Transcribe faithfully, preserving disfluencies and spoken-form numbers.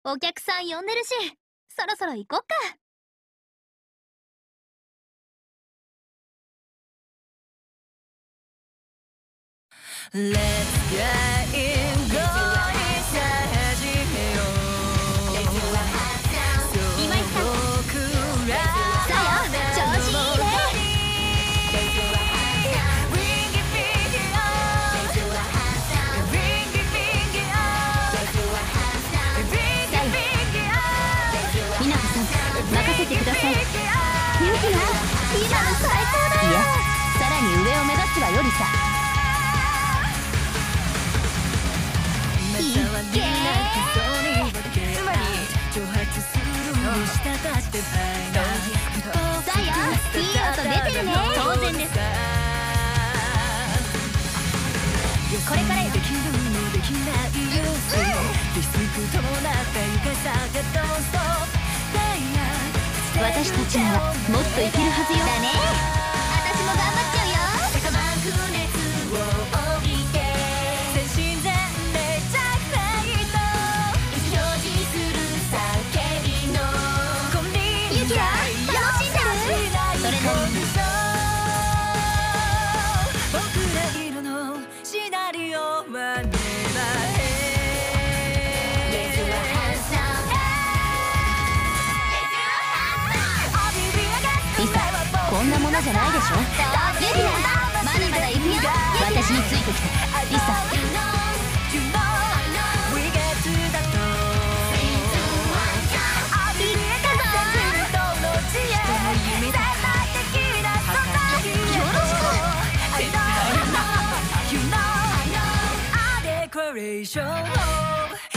お客さん呼んでるし、そろそろ行こっか。 Let's get in going さあ始めよう。 今井さん、さよ、調子いいね。みなこさん、任せてください。ゆきや、今の最高だよ。いや、さらに上を目指すわよりさ。いっけー。つまり蒸発するのに従ってさや、いい音出てるね。当然です。これからよ。できるのできないよ。リスクともなった床さがどうぞ。私たちにはもっといけるはずよ。だね。私も頑張っちゃうよ。高まく熱を帯びて全身全霊じゃないと意思表示する叫びのゆきや、楽しんでる？それなりに僕ら色のシナリオはねばへこんなものじゃないでしょ。ゆきな、まだまだ行くよ。私についてきて、リサ。行った。よろしく。